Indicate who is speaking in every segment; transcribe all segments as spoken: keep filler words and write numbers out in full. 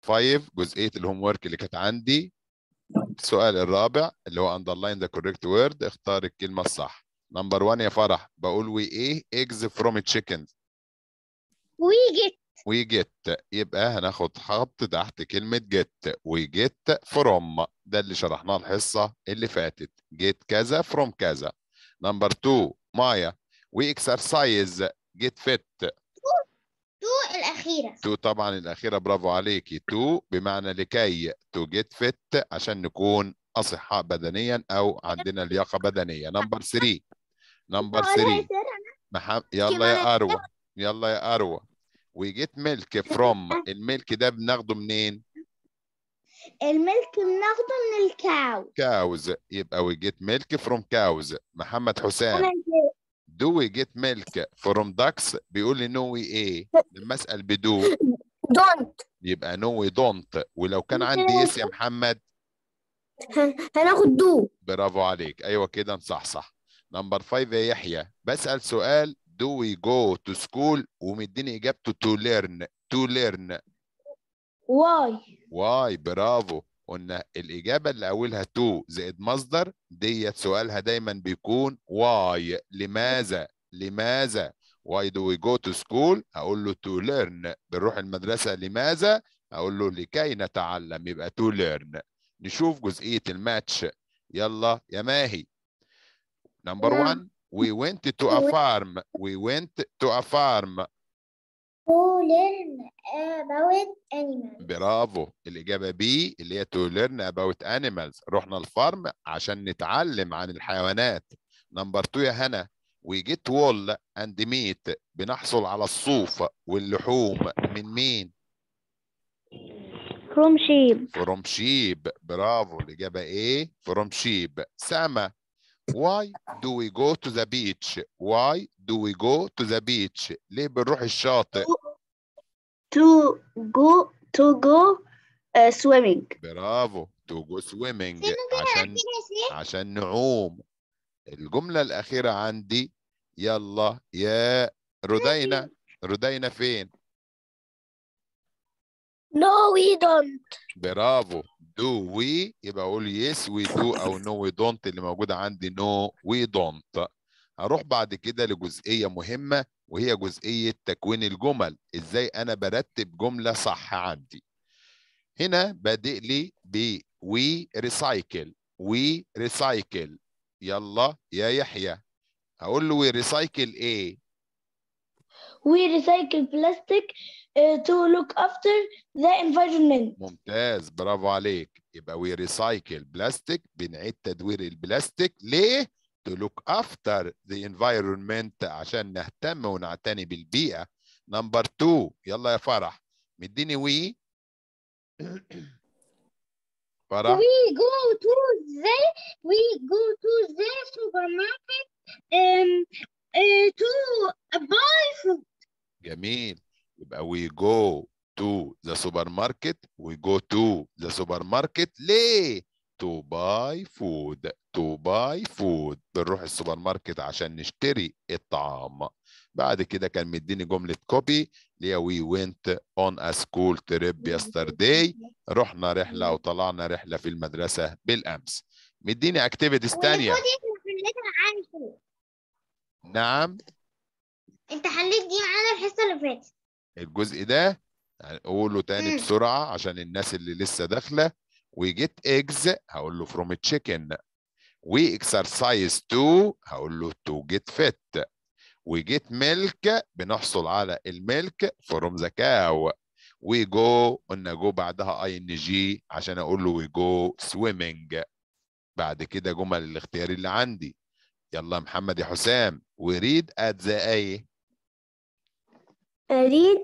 Speaker 1: خمسة جزئية الهوم ورك اللي كانت عندي. السؤال الرابع اللي هو underline the correct word، اختار الكلمة الصح. نمبر واحد يا فرح، بقول we ايه eggs from chicken.
Speaker 2: we get
Speaker 1: we get، يبقى هناخد خط تحت كلمة get. we get from، ده اللي شرحناه الحصة اللي فاتت، get كذا from كذا. نمبر اتنين مايا، we exercise get fit.
Speaker 2: تو الأخيرة.
Speaker 1: تو طبعا الأخيرة، برافو عليكي. تو بمعنى لكي، to get fit عشان نكون أصحاء بدنيا أو عندنا لياقة بدنية. نمبر ثلاثة، نمبر ثلاثة محمد، يلا يا أروى، يلا يا أروى. we get milk from، الملك ده بناخده منين؟
Speaker 2: الملك بناخده من الكاو.
Speaker 1: cows، يبقى we get milk from cows. محمد حسام، do we get milk from ducks؟ بيقول لي no we ايه؟ لما اسال بدو
Speaker 2: don't
Speaker 1: يبقى no we don't. ولو كان عندي يس يا محمد
Speaker 2: هناخد دو.
Speaker 1: برافو عليك، ايوه كده نصحصح. نمبر خمسة يا يحيى، بسال سؤال do we go to school ومديني اجابته to learn. to learn
Speaker 2: واي
Speaker 1: واي، برافو. قلنا الاجابه اللي اولها تو زائد مصدر ديت سؤالها دايما بيكون واي، لماذا؟ لماذا؟ why do we go to school؟ هقول له to learn، بنروح المدرسه لماذا؟ هقول له لكي نتعلم، يبقى to learn. نشوف جزئيه الماتش، يلا يا ماهي. نمبر واحد we went to a farm. we went to a farm.
Speaker 2: to learn about animals.
Speaker 1: برافو، الإجابة بي اللي هي to learn about animals. رحنا الفارم عشان نتعلم عن الحيوانات. نمبر اتنين يا هنا، we get wool and meat، بنحصل على الصوف واللحوم من مين؟
Speaker 2: from sheep.
Speaker 1: from sheep، برافو، الإجابة ايه؟ from sheep. سما، why do we go to the beach؟ why do we go to the beach؟ ليه بنروح الشاطئ؟
Speaker 2: to go to go uh, swimming.
Speaker 1: برافو، to go swimming عشان عشان نعوم. الجملة الأخيرة عندي، يلا يا رودينا. رودينا فين؟
Speaker 2: No we don't.
Speaker 1: برافو، do we، يبقى أقول yes we do أو no we don't اللي موجودة عندي no we don't. هروح بعد كده لجزئية مهمة وهي جزئية تكوين الجمل. إزاي أنا برتب جملة صح عندي. هنا بادئ لي ب we recycle. we recycle، يلا يا يحيى هقول له we recycle ايه؟
Speaker 2: We recycle plastic uh, to look after the environment.
Speaker 1: ممتاز، برافو عليك. يبقى we recycle plastic، بنعيد تدوير البلاستيك ليه؟ to look after the environment، عشان نهتم ونعتني بالبيئة. نمبر اتنين، يلا يا فرح، مديني وي. فرح،
Speaker 2: We go to the we go to the supermarket um, uh, to buy food.
Speaker 1: جميل، يبقى we go to the supermarket. we go to the supermarket ليه؟ to buy food. to buy food، بنروح السوبر ماركت عشان نشتري الطعام. بعد كده كان مديني جملة كوبي اللي هي we went on a school trip yesterday، رحنا رحلة أو طلعنا رحلة في المدرسة بالأمس. مديني activities تانية. نعم،
Speaker 2: انت حليت دي معانا الحصه اللي فاتت.
Speaker 1: الجزء ده هنقوله تاني
Speaker 2: مم.
Speaker 1: بسرعة عشان الناس اللي لسه داخلة. we get eggs هقول له from a chicken. we exercise to هقول له to get fit. we get milk بنحصل على الملك from the cow. we go قلنا جو بعدها ing عشان اقول له we go swimming. بعد كده جمل الاختياري اللي عندي، يلا محمد يا حسام. we read at the ايه؟
Speaker 2: read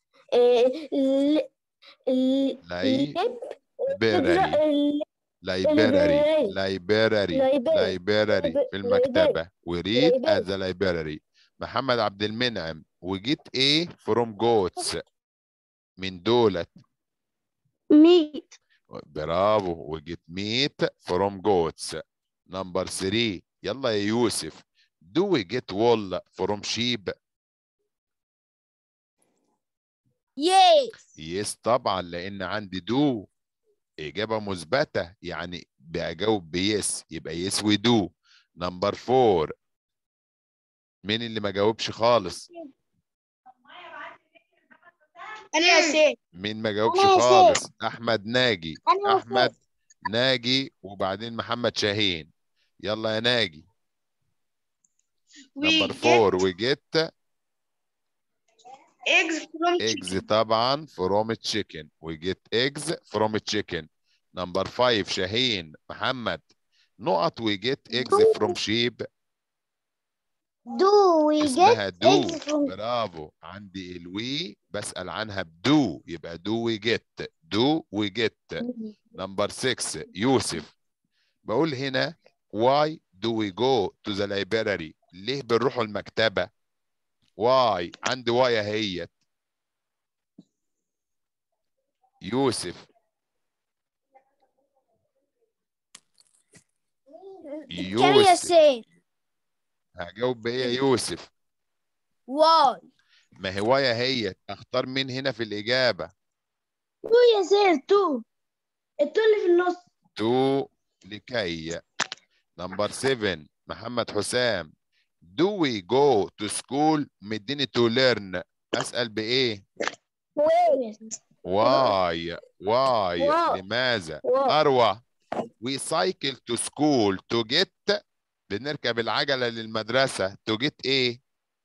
Speaker 1: library. library library library في المكتبة. we read at the library. محمد عبد المنعم، we get ايه from goats؟ من دولت
Speaker 2: meat.
Speaker 1: برافو، we get meat from goats. نمبر ثلاثة، يلا يا يوسف، do we get wool from sheep؟
Speaker 2: Yes.
Speaker 1: يس طبعا، لان عندي دو اجابه مثبته، يعني بجاوب بيس، يبقى يس ودو. نمبر فور، مين اللي ما جاوبش خالص؟
Speaker 2: أنا يا سيف.
Speaker 1: مين ما جاوبش
Speaker 2: أنا يا
Speaker 1: خالص؟
Speaker 2: سيف.
Speaker 1: احمد ناجي.
Speaker 2: أنا يا
Speaker 1: احمد
Speaker 2: سيف.
Speaker 1: ناجي وبعدين محمد شاهين. يلا يا ناجي. نمبر
Speaker 2: We
Speaker 1: فور،
Speaker 2: get
Speaker 1: وي جيت
Speaker 2: eggs from
Speaker 1: eggs
Speaker 2: chicken.
Speaker 1: طبعا from chicken. we get eggs from chicken. نمبر فايف، شاهين محمد. نقط we get eggs
Speaker 2: Do,
Speaker 1: from sheep.
Speaker 2: do we get
Speaker 1: اسمها دو.
Speaker 2: eggs from
Speaker 1: برافو، عندي الوي بسأل عنها بدو، يبقى دو وي جيت. دو وي جيت. نمبر ستة، يوسف. بقول هنا why do we go to the library؟ ليه بنروحوا المكتبة؟ واي، عندي واي اهيت. يوسف.
Speaker 2: كم يا
Speaker 1: يوسف.
Speaker 2: سيف؟
Speaker 1: هجاوب بايه يا يوسف؟
Speaker 2: واي.
Speaker 1: ما هواية هي، اختار مين هنا في الإجابة؟
Speaker 2: تو يا سيف، تو. التو اللي في النص.
Speaker 1: تو، لكي. نمبر سبعة، محمد حسام. Do we go to school؟ مديني to learn، أسأل بإيه؟
Speaker 2: وين؟
Speaker 1: why why
Speaker 2: واي.
Speaker 1: لماذا؟
Speaker 2: واي.
Speaker 1: أروى. we cycle to school to get، بنركب العجلة للمدرسة to get إيه؟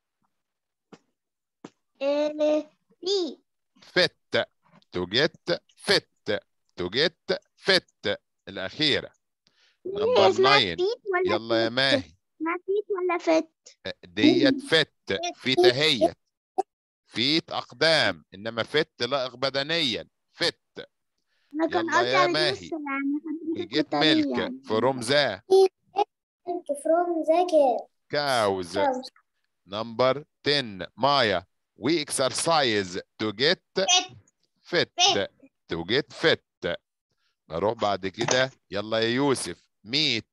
Speaker 2: بي.
Speaker 1: fit. to get fit. to get fit الأخيرة. نمبر
Speaker 2: اسمها
Speaker 1: تسعة.
Speaker 2: فيت ولا
Speaker 1: يلا يا
Speaker 2: فت؟
Speaker 1: ماهي.
Speaker 2: اسمها فيت ولا فت؟
Speaker 1: ديت فت، في تهيت. فيت أقدام، إنما فت لائق بدنيا. فت.
Speaker 2: انا كان
Speaker 1: يلا
Speaker 2: قصدي
Speaker 1: يا
Speaker 2: على
Speaker 1: ماهي.
Speaker 2: جنس يعني
Speaker 1: we
Speaker 2: حضرتك
Speaker 1: get
Speaker 2: بالتالي
Speaker 1: milk
Speaker 2: يعني.
Speaker 1: from the
Speaker 2: milk from the
Speaker 1: cows.
Speaker 2: cows.
Speaker 1: number ten، مايا. we exercise to get fit. to get fit. نروح بعد كده. يلا يا يوسف. ميت.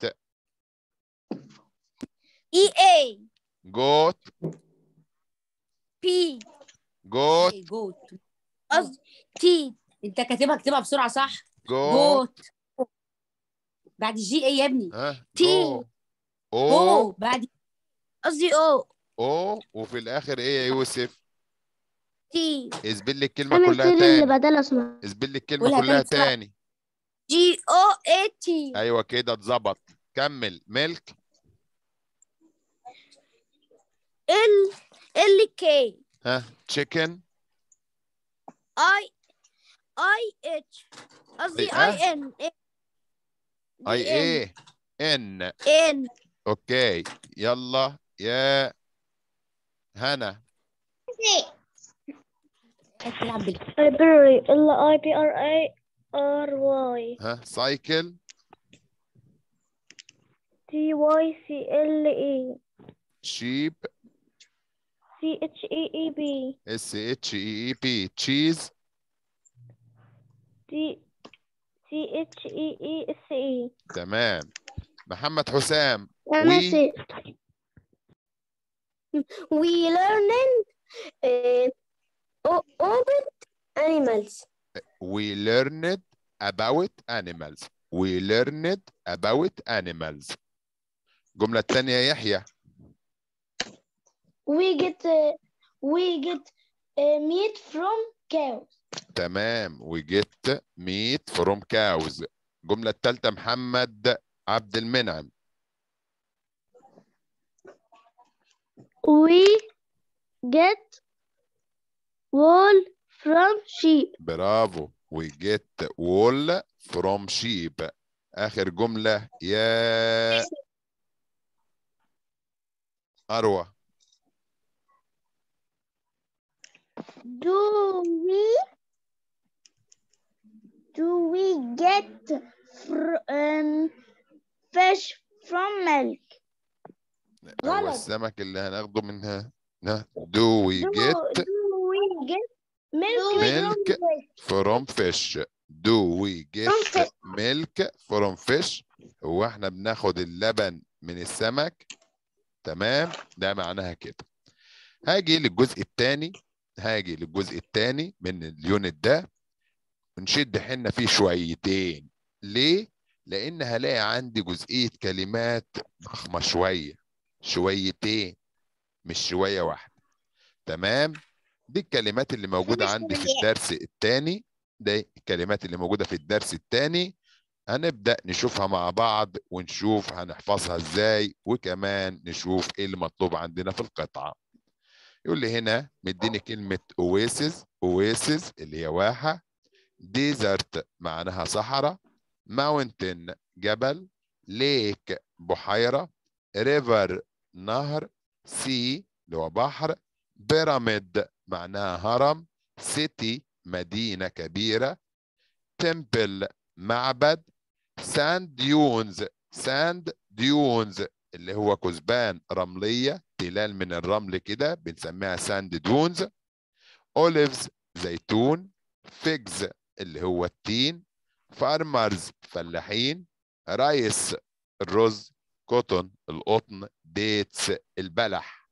Speaker 2: اي اي.
Speaker 1: جوت.
Speaker 2: بي.
Speaker 1: جوت.
Speaker 3: جوت.
Speaker 2: قصدي تي.
Speaker 3: انت كاتبها اكتبها بسرعه صح.
Speaker 1: جوت.
Speaker 3: جوت بعد الجي ايه يا ابني؟
Speaker 1: ها
Speaker 2: تي.
Speaker 1: جو. او.
Speaker 3: جو بعد
Speaker 2: قصدي او.
Speaker 1: او وفي الاخر ايه يا يوسف؟
Speaker 2: تي.
Speaker 1: اثبت لي الكلمه
Speaker 2: انا
Speaker 1: كلها
Speaker 2: التي اللي
Speaker 1: تاني.
Speaker 2: بدل اسمها
Speaker 1: اثبت لي الكلمه
Speaker 3: قولها
Speaker 1: كلها
Speaker 3: تاني بسرعه.
Speaker 1: تاني.
Speaker 2: جي او اي تي.
Speaker 1: ايوه كده اتظبط. كمل. ميلك.
Speaker 2: ال ال كي.
Speaker 1: ها تشيكن.
Speaker 2: اي اي اتش. قصدي
Speaker 1: أه؟
Speaker 2: اي ان.
Speaker 1: اي ايه ان.
Speaker 2: ان.
Speaker 1: اوكي. يلا يا هنا.
Speaker 3: تلعب بال
Speaker 2: library. ال اي بي ار اي ار واي.
Speaker 1: ها سايكل.
Speaker 2: تي واي سي ال اي.
Speaker 1: شيب.
Speaker 2: سي اتش اي اي بي.
Speaker 1: اس اتش اي اي بي. تشيز.
Speaker 2: تي سي اتش اي اي اس اي.
Speaker 1: تمام. محمد حسام.
Speaker 2: انا
Speaker 1: وي
Speaker 2: سي. we learning uh, open animals.
Speaker 1: we learned about animals. we learned about animals. الجملة الثانية يا يحيى.
Speaker 2: we get uh, we get uh, meat from cows.
Speaker 1: تمام. we get meat from cows. الجملة الثالثة محمد عبد المنعم.
Speaker 2: we get wool from sheep.
Speaker 1: برافو. we get wool from sheep. آخر جملة يا أروى.
Speaker 2: do we do we get fr um, fish from milk.
Speaker 1: هو
Speaker 2: غلط.
Speaker 1: السمك اللي هناخده منها. do we
Speaker 2: do,
Speaker 1: get
Speaker 2: do we get milk,
Speaker 1: milk
Speaker 2: from
Speaker 1: from fish. do we get milk from fish. هو احنا بناخد اللبن من السمك. تمام، ده معناها كده. هاجي للجزء الثاني هاجي للجزء الثاني من اليونت ده ونشد حنا فيه شويتين. ليه؟ لان هلاقي عندي جزئيه كلمات ضخمه شويه، شويتين مش شويه واحده. تمام؟ دي الكلمات اللي موجوده عندي في الدرس الثاني. دي الكلمات اللي موجوده في الدرس الثاني، هنبدأ نشوفها مع بعض ونشوف هنحفظها ازاي، وكمان نشوف ايه اللي مطلوب عندنا في القطعة. يقول لي هنا مديني كلمة اويسز، اويسز اللي هي واحة، ديزرت معناها صحراء، ماونتن جبل، ليك بحيرة، ريفر نهر، سي اللي هو بحر، بيراميد معناها هرم، سيتي مدينة كبيرة، تمبل معبد، ساند ديونز، ساند ديونز اللي هو كثبان رملية، تلال من الرمل كده بنسميها ساند دونز، اوليفز زيتون، فيجز اللي هو التين، فارمرز فلاحين، رايس الرز، كوتون القطن، ديتس البلح.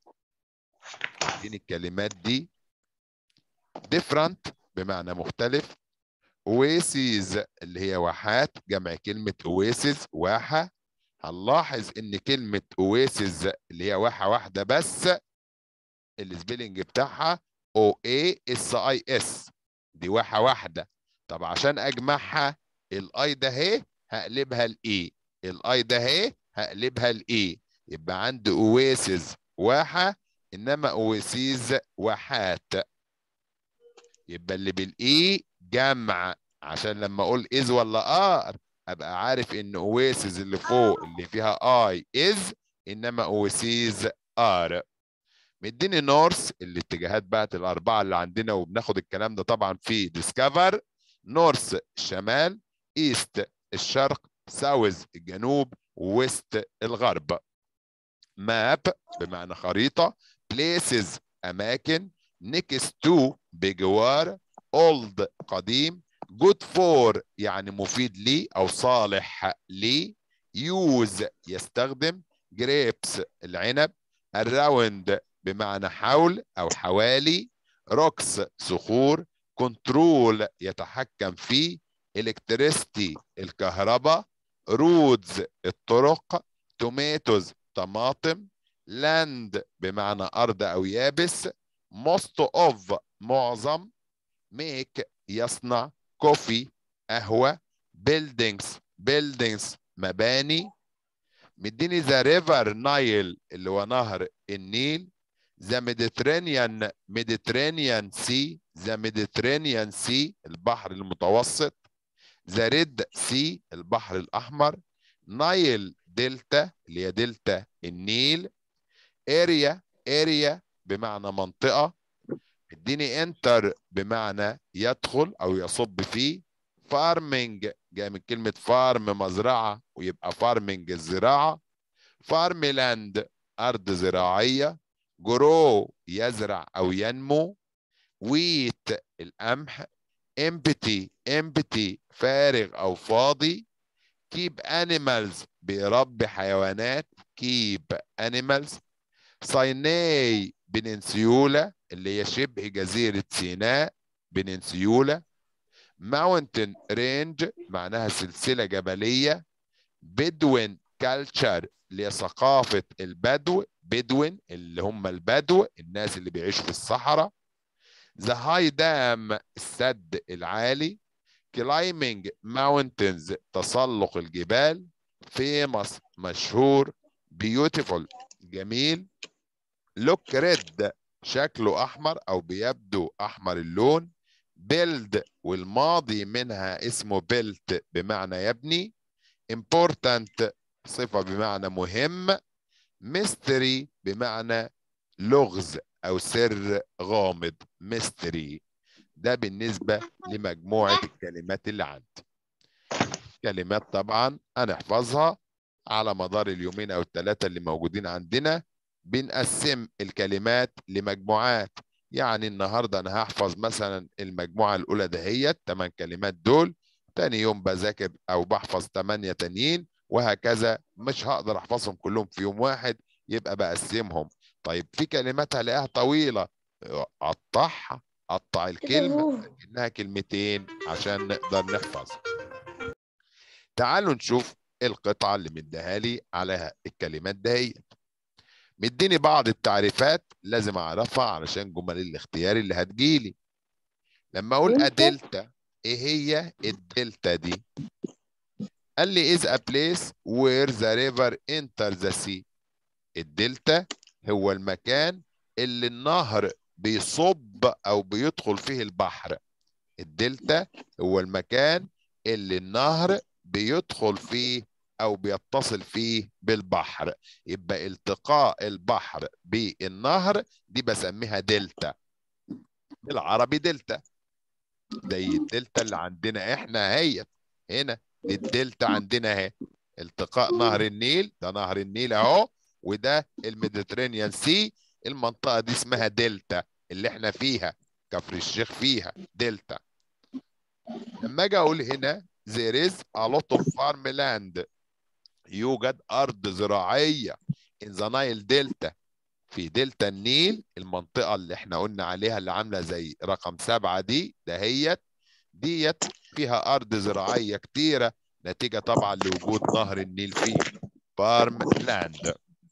Speaker 1: دي الكلمات دي different بمعنى مختلف، اويسيز اللي هي واحات، جمع كلمة اويسيز واحة. هنلاحظ ان كلمة اويسيز اللي هي واحة واحدة بس السبيلنج بتاعها او اي اس اي اس، دي واحة واحدة. طب عشان اجمعها الاي ده اهي هقلبها الاي، الاي ده اهي هقلبها الاي، يبقى عندي اويسيز واحة انما اويسيز واحات، يبقى اللي بالاي جمع، عشان لما اقول از ولا ار ابقى عارف ان اويسيز اللي فوق اللي فيها اي از، انما اويسيز ار. مديني نورث الاتجاهات بقت الاربعه اللي عندنا، وبناخد الكلام ده طبعا في ديسكفر. نورث الشمال، ايست الشرق، ساوث الجنوب، ويست الغرب. ماب بمعنى خريطه، بليسز اماكن، نيكست تو بجوار، اولد قديم، جود فور يعني مفيد لي او صالح لي، يوز يستخدم، جريبس العنب، الراوند بمعنى حول او حوالي، روكس صخور، كنترول يتحكم فيه، الكتريستي الكهرباء، رودز الطرق، توميتوز طماطم، لاند بمعنى أرض أو يابس، most of معظم، make يصنع، كوفي قهوة، buildings buildings مباني. مديني ذا ريفر نايل اللي هو نهر النيل، ذا ميديترينيان ميديترينيان سي، ذا ميديترينيان سي البحر المتوسط، ذا ريد سي البحر الأحمر، نايل دلتا اللي هي دلتا النيل، اريا اريا بمعنى منطقة، اديني انتر بمعنى يدخل او يصب فيه، فارمنج جاي من كلمة فارم مزرعة ويبقى فارمنج الزراعة، فارملاند ارض زراعية، جرو يزرع او ينمو، ويت القمح، امبتي امبتي فارغ او فاضي، كيب انيمالز بيربي حيوانات، كيب انيمالز، سايناي بننسيولا اللي هي شبه جزيرة سيناء بننسيولا، ماونتن رينج معناها سلسلة جبلية، بدوين كالتشر اللي هي ثقافة البدو، بدوين اللي هم البدو الناس اللي بيعيشوا في الصحراء، ذا هاي دام السد العالي، كلايمينج ماونتنز تسلق الجبال، فيمس مشهور، بيوتيفول جميل، لوك ريد شكله احمر او بيبدو احمر اللون، بيلد والماضي منها اسمه بيلت بمعنى يبني، important صفة بمعنى مهم، ميستري بمعنى لغز او سر غامض، ميستري. ده بالنسبة لمجموعة الكلمات اللي عندي. كلمات طبعا هنحفظها على مدار اليومين او الثلاثة اللي موجودين عندنا. بنقسم الكلمات لمجموعات، يعني النهاردة انا هحفظ مثلا المجموعة الاولى دهيت ثمان كلمات دول، تاني يوم بذاكر او بحفظ ثمانية تانيين، وهكذا. مش هقدر احفظهم كلهم في يوم واحد، يبقى بقسمهم. طيب في كلمات هلاقيها طويلة قطعها، قطع الكلمة إنها كلمتين عشان نقدر نحفظها. تعالوا نشوف القطعة اللي مديها لي على الكلمات دهيت. مديني بعض التعريفات لازم أعرفها علشان جمل الاختيار اللي هتجيلي. لما أقول أدلتا، إيه هي الدلتا دي؟ قال لي is a place where the river enters the sea. الدلتا هو المكان اللي النهر بيصب أو بيدخل فيه البحر. الدلتا هو المكان اللي النهر بيدخل فيه أو بيتصل فيه بالبحر. يبقى التقاء البحر بالنهر دي بسميها دلتا، بالعربي دلتا. زي الدلتا اللي عندنا احنا هي هنا، دي الدلتا عندنا اهي، التقاء نهر النيل، ده نهر النيل اهو، وده الميديترينيان سي. المنطقة دي اسمها دلتا اللي احنا فيها، كفر الشيخ فيها دلتا. لما اجي اقول هنا there is a lot of farmland، يوجد ارض زراعية in the Nile Delta، في دلتا النيل، المنطقة اللي احنا قلنا عليها اللي عاملة زي رقم سبعة دي دهيت، ديت فيها أرض زراعية كتيرة نتيجة طبعا لوجود نهر النيل فيه، فارم لاند.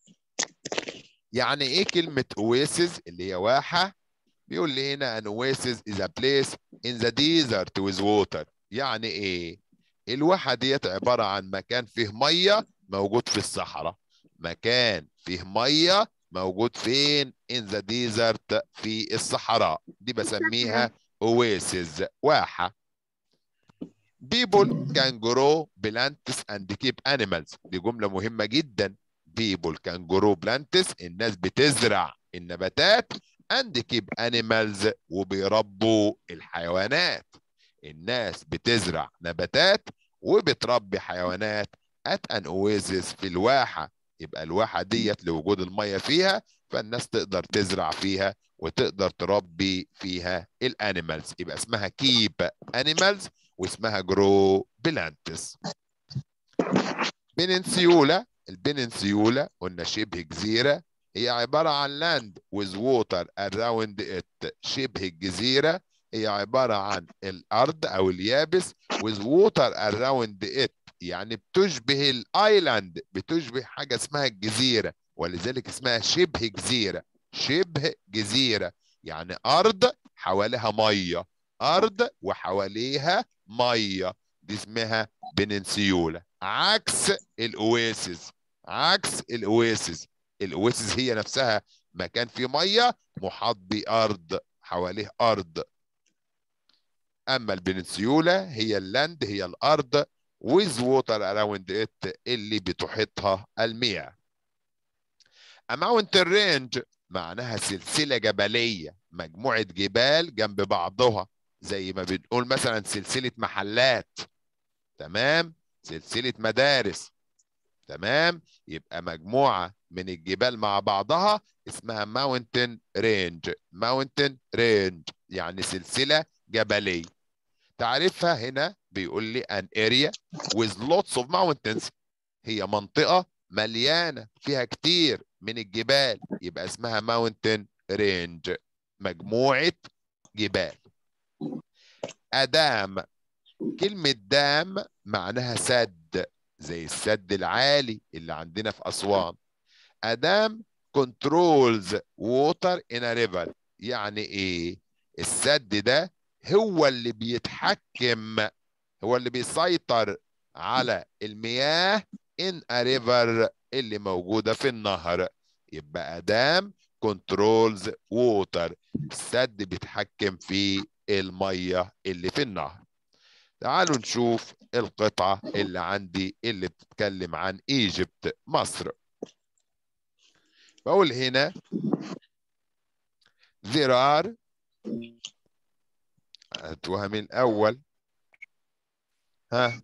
Speaker 1: يعني ايه كلمة oasis اللي هي واحة؟ بيقول لي هنا an oasis is a place in the desert with water. يعني ايه؟ الواحة ديت عبارة عن مكان فيه مية موجود في الصحراء. مكان فيه مية موجود فين؟ in the desert، في الصحراء، دي بسميها oasis، واحة. people can grow plants and keep animals، دي جملة مهمة جدا. people can grow plants، الناس بتزرع النباتات، and keep animals، وبيربوا الحيوانات. الناس بتزرع نباتات وبتربي حيوانات at an oasis، في الواحة. يبقى الواحة ديت لوجود المية فيها، فالناس تقدر تزرع فيها وتقدر تربي فيها الانيمالز، يبقى اسمها keep animals واسمها جرو بلانتس. بننسيولا، البننسيولا قلنا شبه جزيرة، هي عبارة عن لاند with water around it. شبه الجزيرة هي عبارة عن الأرض أو اليابس with water around it، يعني بتشبه الايلاند، بتشبه حاجة اسمها الجزيرة، ولذلك اسمها شبه جزيرة. شبه جزيرة يعني أرض حواليها مية، أرض وحواليها مية، دي اسمها بننسيولا. عكس الاواسيس، عكس الاواسيس، الاواسيس هي نفسها مكان فيه ميه محاط بارض، حواليه ارض. اما البننسيولا هي اللاند، هي الارض with water around it، اللي بتحيطها المياه. A mountain range معناها سلسله جبليه، مجموعه جبال جنب بعضها، زي ما بنقول مثلا سلسله محلات، تمام، سلسله مدارس، تمام. يبقى مجموعة من الجبال مع بعضها اسمها mountain range. mountain range يعني سلسلة جبلية. تعرفها هنا بيقول لي an area with lots of mountains، هي منطقة مليانة فيها كتير من الجبال، يبقى اسمها mountain range، مجموعة جبال. أدام، كلمة دام معناها سد، زي السد العالي اللي عندنا في أسوان. أدام controls water in a river، يعني إيه؟ السد ده هو اللي بيتحكم، هو اللي بيسيطر على المياه in a river، اللي موجودة في النهر. يبقى أدام controls water، السد بيتحكم في المية اللي في النهر. تعالوا نشوف القطعة اللي عندي اللي بتتكلم عن ايجيبت، مصر. بقول هنا there are، هاتوها من الأول، ها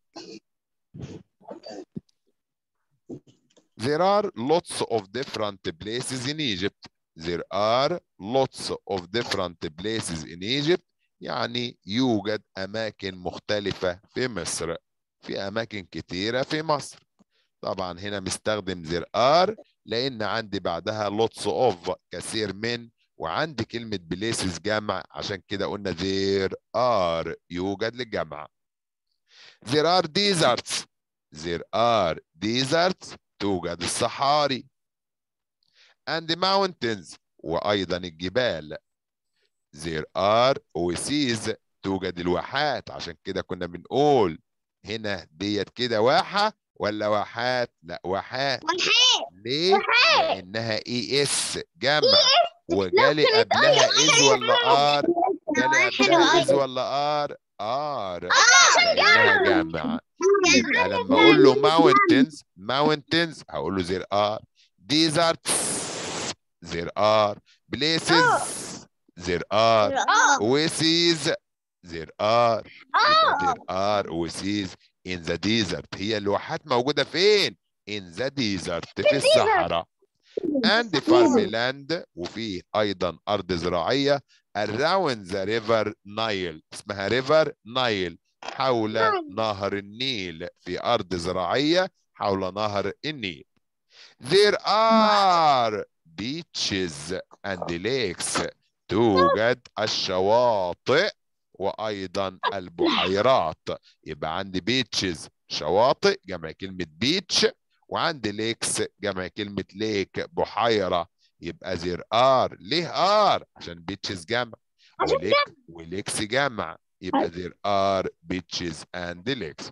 Speaker 1: there are lots of different places in Egypt. there are lots of different places in Egypt، يعني يوجد أماكن مختلفة في مصر، في أماكن كتيرة في مصر. طبعا هنا مستخدم there are لأن عندي بعدها lots of، كثير من، وعندي كلمة بليسز جمع، عشان كده قلنا there are يوجد للجمع. there are deserts there are deserts توجد الصحاري. and mountains وأيضا الجبال. there are oases توجد الواحات، عشان كده كنا بنقول هنا ديت كده واحة ولا واحات؟ لا واحات.
Speaker 2: واحات.
Speaker 1: ليه؟
Speaker 2: واحات.
Speaker 1: لأنها اي اس جمع، وجالي قبلها از ولا ار؟ جالي قبلها از ولا ار؟ ار، لأنها جمع. يبقى لما أقول له mountains mountains هقول له there are deserts there are places there are oases there are. يبقى there are oases in the desert. هي الواحات موجودة فين؟ in the desert في الصحراء. and farmland وفيه أيضا أرض زراعية around the river Nile اسمها river Nile حول نهر النيل. في أرض زراعية حول نهر النيل. there are beaches and lakes توجد الشواطئ وأيضا البحيرات. يبقى عندي beaches شواطئ جمع كلمة beach، وعندي ليكس جمع كلمة ليك بحيرة. يبقى there are ليه are؟ عشان beaches جمع وليك وليكس جمع. يبقى there are beaches and lakes.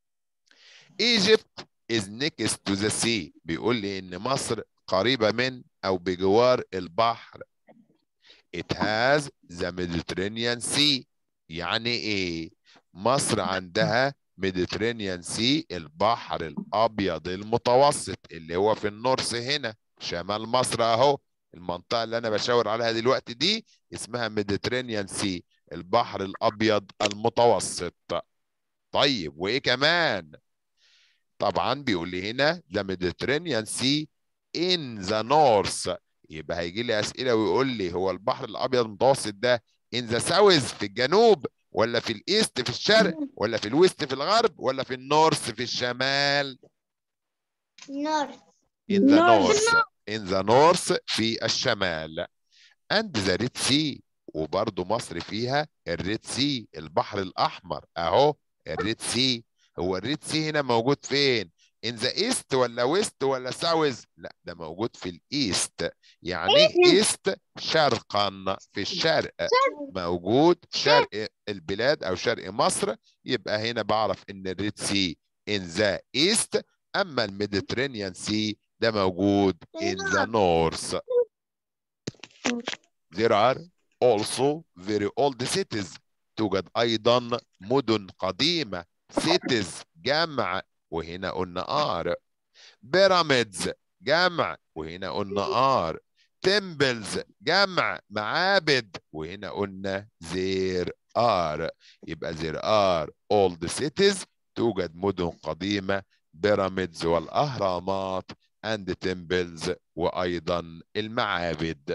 Speaker 1: Egypt is next to the sea بيقول لي إن مصر قريبة من أو بجوار البحر. It has the Mediterranean Sea. يعني إيه؟ مصر عندها Mediterranean Sea البحر الأبيض المتوسط اللي هو في النورث هنا شمال مصر أهو. المنطقة اللي أنا بشاور عليها دلوقتي دي اسمها Mediterranean Sea البحر الأبيض المتوسط. طيب وإيه كمان؟ طبعا بيقول لي هنا the Mediterranean Sea in the north. يبقى هيجي لي اسئله ويقول لي هو البحر الابيض المتوسط ده in the south في الجنوب ولا في الايست في الشرق ولا في الويست في الغرب ولا في النورث في الشمال؟
Speaker 2: نورث.
Speaker 1: in the north in the north في الشمال. and the Red Sea وبرضه مصر فيها الريد سي البحر الاحمر اهو الريد سي. هو الريد سي هنا موجود فين؟ in the east ولا ويست ولا ساوث؟ لا ده موجود في الايست. يعني ايه ايست؟ شرقا في الشرق، موجود شرق البلاد او شرق مصر. يبقى هنا بعرف ان الريد سي in the east، اما الميديترينيان سي ده موجود in the north. There are also very old cities توجد ايضا مدن قديمه cities جمع وهنا قلنا ار. pyramids جمع وهنا قلنا ار. temples جمع معابد وهنا قلنا there are. يبقى there are old cities توجد مدن قديمه pyramids والاهرامات and temples وايضا المعابد.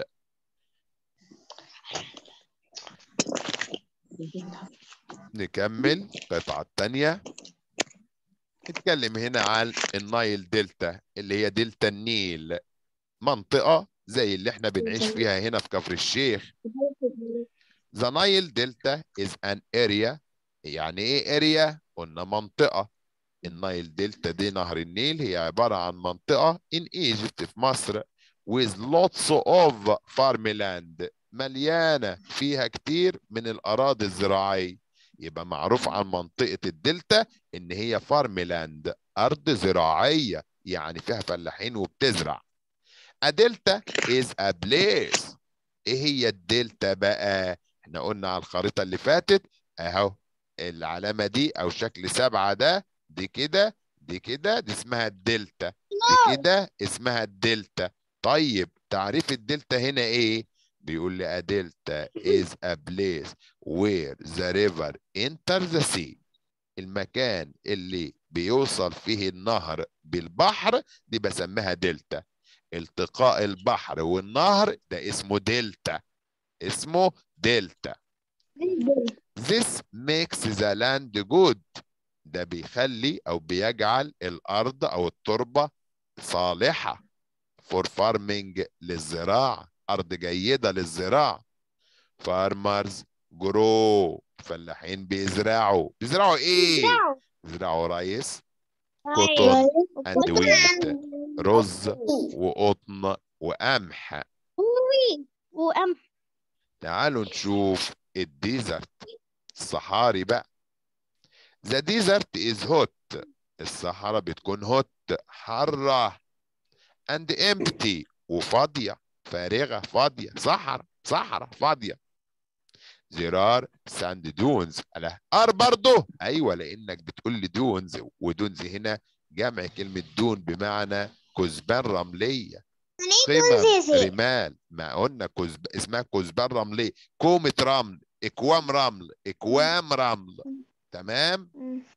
Speaker 1: نكمل القطعة الثانية. نتكلم هنا عن النايل دلتا اللي هي دلتا النيل، منطقة زي اللي احنا بنعيش فيها هنا في كفر الشيخ. The Nile Delta is an area. يعني ايه area؟ قلنا منطقة. النايل دلتا دي نهر النيل هي عبارة عن منطقة in Egypt في مصر with lots of farmland مليانة فيها كتير من الأراضي الزراعية. يبقى معروف عن منطقة الدلتا إن هي فارملاند أرض زراعية يعني فيها فلاحين وبتزرع. A delta is a place. إيه هي الدلتا بقى؟ إحنا قلنا على الخريطة اللي فاتت أهو العلامة دي أو شكل سبعة ده دي كده دي كده دي اسمها الدلتا، دي كده اسمها الدلتا. طيب تعريف الدلتا هنا إيه؟ بيقول لي a delta is a place where the river enters the sea. المكان اللي بيوصل فيه النهر بالبحر دي بسميها دلتا. التقاء البحر والنهر ده اسمه دلتا، اسمه دلتا. This makes the land good. ده بيخلي او بيجعل الارض او التربة صالحة for farming للزراعة. أرض جيدة للزراعة. farmers grow، فلاحين بيزرعوا. بيزرعوا إيه؟ بيزرعوا رايس، كوتون and wheat، رز وقطن وقمح.
Speaker 2: وقمح.
Speaker 1: تعالوا نشوف الديزرت، الصحاري بقى. The desert is hot، الصحراء بتكون هوت، حارة. and empty، وفاضية، فارغة، فاضية، صحراء، صحراء فاضية. there are sand dunes. ألا ار برضه؟ أيوة، لأنك بتقول لي دونز، ودونز هنا جمع كلمة دون بمعنى كثبان رملية، قمم رمال. ما قلنا كثب اسمها كثبان رملية، كومة رمل، اكوام رمل، اكوام رمل. تمام.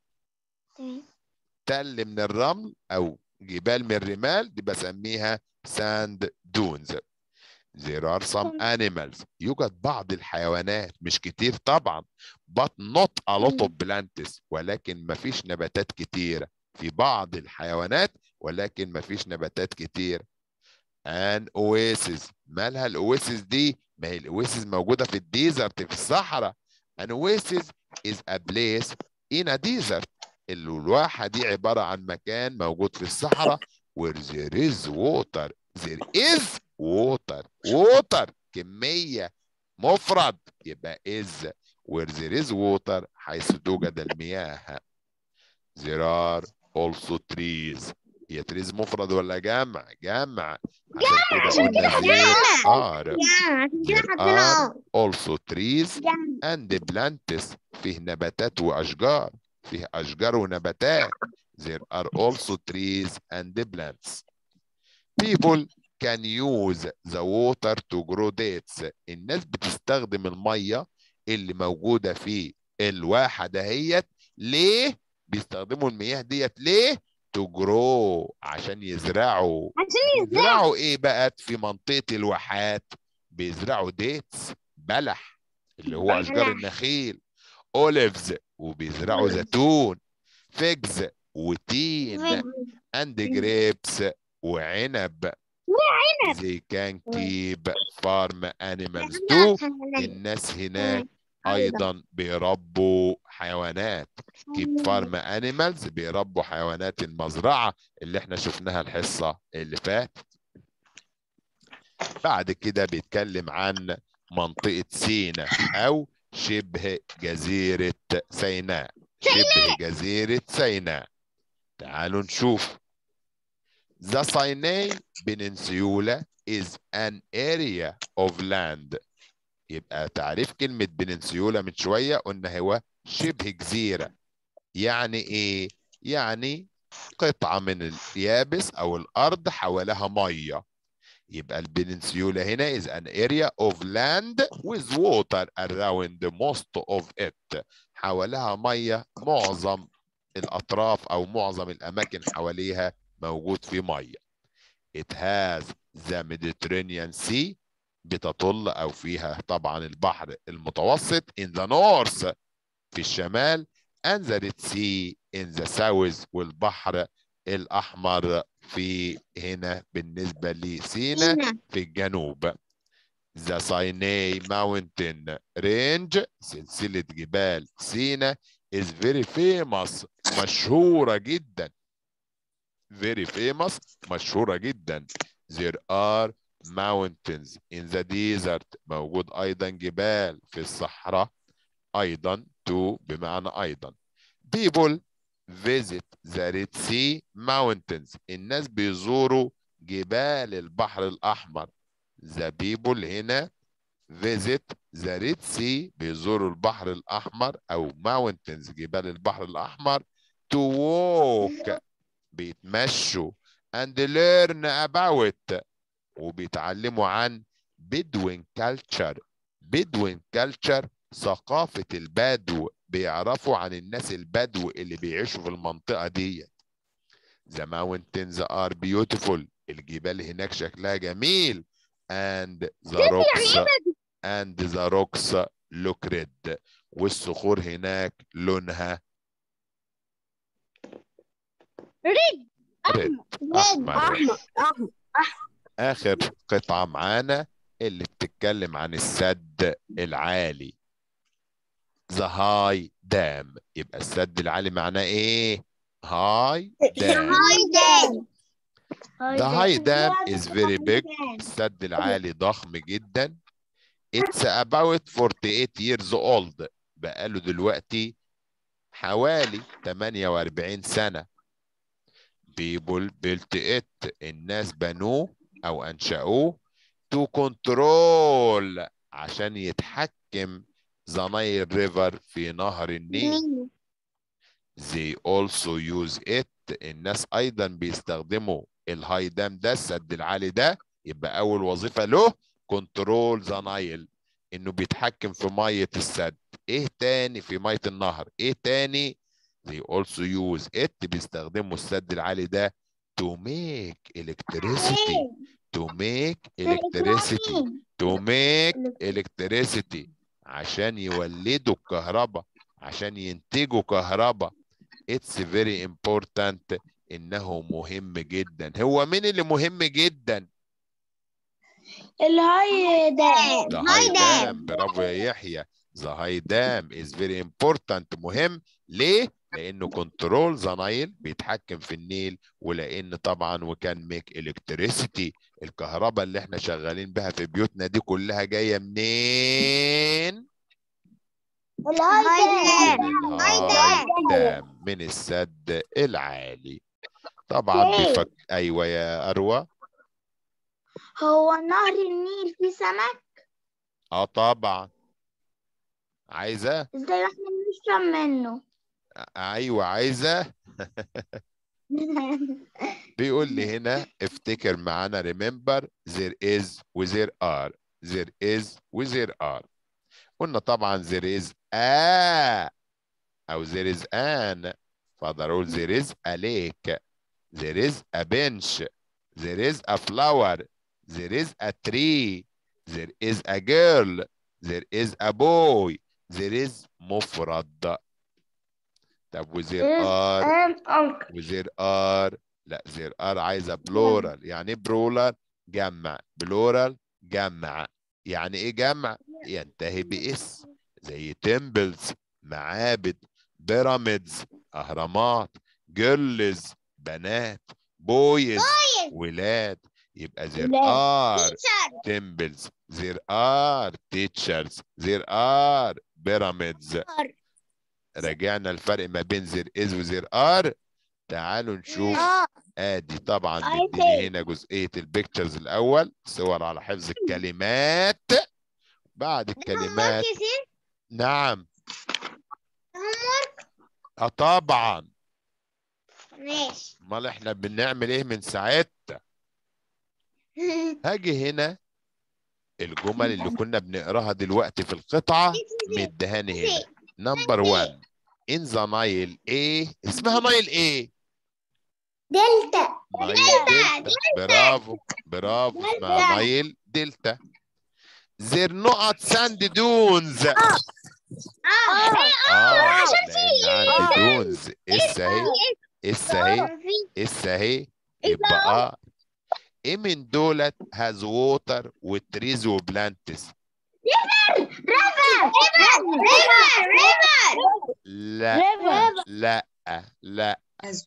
Speaker 1: تل من الرمل او جبال من الرمال دي بسميها ساند دونز. there are some animals، يوجد بعض الحيوانات، مش كتير طبعا، but not a lot of plants، ولكن ما فيش نباتات كتير. في بعض الحيوانات ولكن ما فيش نباتات كتير. an oasis، مالها الاواسيس دي؟ ما هي الاواسيس موجودة في الديزرت، في الصحراء. an oasis is a place in a desert، الواحة دي عبارة عن مكان موجود في الصحراء where there is water. there is water، water كمية، مفرد يبقى is. where there is water، حيث توجد المياه. there are also trees. هي trees مفرد ولا جمع؟ جمع، عشان كده قلنا there are. there are also trees and plants، فيه نباتات وأشجار، فيه أشجار ونباتات. there are also trees and plants. people can use the water to grow dates، الناس بتستخدم المية اللي موجودة في الواحة دهيت. ليه بيستخدموا المياه ديت؟ ليه؟ to grow، عشان يزرعوا. يزرعوا ايه بقى في منطقة الواحات؟ بيزرعوا ديتس، بلح اللي هو أشجار النخيل، اوليفز، وبيزرعوا زيتون، فيجز وتين، and grapes، وعنب. they can keep farm animals too، الناس هناك ايضا بيربوا حيوانات. keep farm animals، بيربوا حيوانات المزرعة اللي احنا شفناها الحصة اللي فاتت. بعد كده بيتكلم عن منطقة سيناء او شبه جزيرة سيناء، شبه جزيرة سيناء. تعالوا نشوف. The Sinai Peninsula is an area of land. يبقى تعريف كلمة بننسيولا من شوية قلنا هو شبه جزيرة. يعني ايه؟ يعني قطعة من اليابس او الارض حواليها مية. يبقى البننسيولا هنا is an area of land with water around most of it، حواليها مية، معظم الاطراف او معظم الاماكن حواليها موجود في مية. it has the Mediterranean Sea، بتطل او فيها طبعا البحر المتوسط in the north، في الشمال، and the Red Sea in the south، والبحر الاحمر في هنا بالنسبة لسيناء في الجنوب. the Sinai Mountain Range، سلسلة جبال سيناء is very famous، مشهورة جدا. very famous، مشهورة جدا. there are mountains in the desert، موجود أيضا جبال في الصحراء. أيضا to بمعنى أيضا. people visit the Red Sea mountains، الناس بيزوروا جبال البحر الأحمر. the people هنا visit the Red Sea، بيزوروا البحر الأحمر أو mountains جبال البحر الأحمر to walk، بيتمشوا and learn about، وبيتعلموا عن Bedouin culture. Bedouin culture ثقافة البدو، بيعرفوا عن الناس البدو اللي بيعيشوا في المنطقة دي. The mountains are beautiful، الجبال هناك شكلها جميل. and the rocks and the rocks look red، والصخور هناك لونها
Speaker 2: ريد،
Speaker 1: ريد،
Speaker 2: أحمر.
Speaker 1: أحمر.
Speaker 3: احمر احمر.
Speaker 1: آخر قطعة معانا اللي بتتكلم عن السد العالي. The high dam. يبقى السد العالي معناه ايه؟ high dam. The high dam is very big. السد العالي ضخم جدا. It's about forty-eight years old. بقاله دلوقتي حوالي ثمانية وأربعين سنة. People built it. الناس بنوه أو أنشأوه to control عشان يتحكم the Nile River في نهر النيل. They also use it. الناس أيضا بيستخدموا الهاي دام ده، السد العالي ده. يبقى أول وظيفة له كنترول ذا نايل، إنه بيتحكم في مية السد. إيه تاني في مية النهر؟ إيه تاني؟ They also use it. بيستخدموا السد العالي ده to make electricity. To make electricity. To make electricity. عشان يولدوا الكهرباء، عشان ينتجوا كهرباء. It's very important. إنه مهم جدا. هو مين اللي مهم جدا؟
Speaker 2: الهاي دام.
Speaker 1: The high dam. برافو يا يحيى. The high dam is very important. مهم. ليه؟ لأنه كنترول ذا نايل، بيتحكم في النيل، ولأن طبعا وكان ميك الكتريسيتي. الكهرباء اللي احنا شغالين بها في بيوتنا دي كلها جاية منين؟
Speaker 2: الهاي
Speaker 1: من الهاي دام، من السد العالي. طبعا بيفك. ايوه يا اروى.
Speaker 2: هو نهر النيل فيه سمك؟
Speaker 1: اه طبعا. عايزه؟
Speaker 2: ازاي احنا بنشرب منه؟
Speaker 1: ايوه عايزه. بيقول لي هنا افتكر معانا remember there is و there are. there is و there are. قلنا طبعا there is a او there is an. فاقدر اقول there is a lake. there is a bench. there is a flower. there is a tree. there is a girl. there is a boy. there is مفرد. طب و there are و there are لا there are عايزة plural. يعني ايه plural؟ جمع. plural جمع. يعني ايه جمع؟ ينتهي بإس، زي temples معابد، pyramids أهرامات، girls بنات، boys ولاد. يبقى there are temples, there are teachers, there are pyramids. راجعنا الفرق ما بين there is و there are. تعالوا نشوف. ادي طبعا مديني هنا جزئية البيكتشرز الاول، صور على حفظ الكلمات. بعد الكلمات نعم. اه طبعا.
Speaker 2: ماشي.
Speaker 1: امال احنا بنعمل ايه من ساعتها؟ هاجي هنا الجمل اللي كنا بنقراها دلوقتي في القطعة مدهاني هنا. نمبر واحد in the Nile. ايه اسمها؟ نايل ايه؟
Speaker 2: دلتا.
Speaker 1: نايل دلتا. برافو برافو. اسمها نايل دلتا. زير نقط ساند دونز. اه اه لان عندي دونز. اس اهي. اس اهي. اس اهي. يبقى اه ايه من دولت هاز ووتر وتريز وبلانتس؟
Speaker 2: ريفر ريفر ريفر
Speaker 1: لا لا لا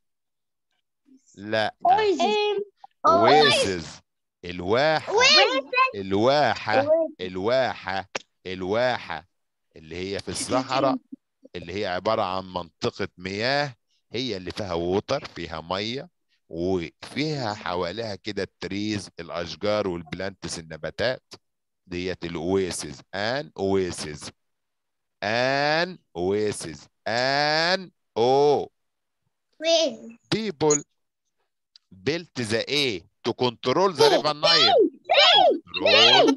Speaker 1: لا. اويسز. الواحة. الواحة. الواحة. الواحة اللي هي في الصحراء، اللي هي عبارة عن منطقة مياه، هي اللي فيها ووتر، فيها مية، وفيها حواليها كده التريز الأشجار والبلانتس النباتات. ديت الأويسز. ان اويسز. ان اويسز. ان او. people built the A to control the river Nile. control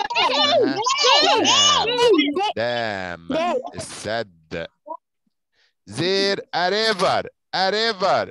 Speaker 1: دام. السد. there a river. a river.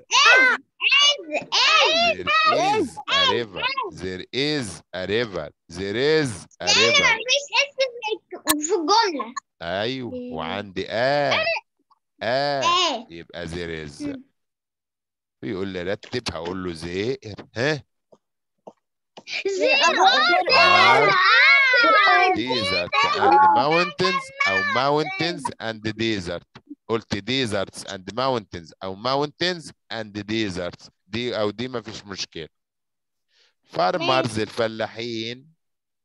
Speaker 1: there is a river. there is a river. there is a river.
Speaker 2: مفيش اسم في الجملة.
Speaker 1: ايوه. وعندي آ آ يبقى there is. بيقول لي رتب، هقول له زائر. ها
Speaker 2: زيرو.
Speaker 1: desert and mountains أو mountains and desert. قلت deserts and mountains أو mountains and deserts، دي أو دي ما فيش مشكلة. farmers الفلاحين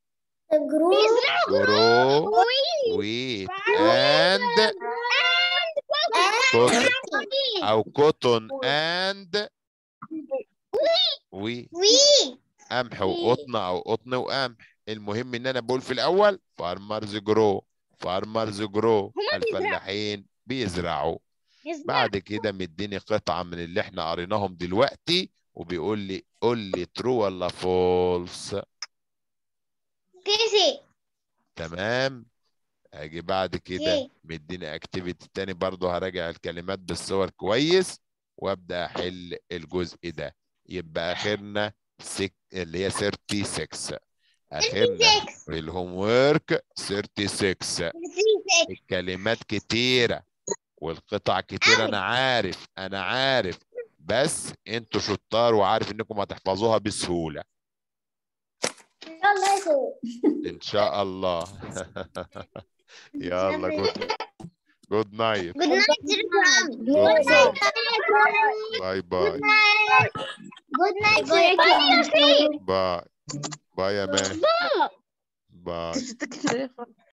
Speaker 1: grow wheat and cotton أو cotton and wheat، قمح وقطن أو قطن وقمح. المهم إن أنا بقول في الأول farmers grow farmers grow الفلاحين بيزرعوا. بعد كده مديني قطعة من اللي احنا قريناهم دلوقتي وبيقول لي قول لي ترو ولا فولس. تمام. اجي بعد كده مديني اكتيفيتي تاني برضه هراجع الكلمات بالصور كويس وابدا احل الجزء ده. يبقى اخرنا سك... اللي هي ستة وثلاثين. اخرنا في الهوم ورك ستة وثلاثين. الكلمات كتيره والقطع كتيره، انا عارف انا عارف بس انتوا شطار وعارف انكم هتحفظوها بسهوله ان شاء الله. يلا جود جود نايت.
Speaker 2: Good night, Ram.
Speaker 1: Good night. باي باي.
Speaker 2: Good night, Ram.
Speaker 1: باي باي يا مان. باي.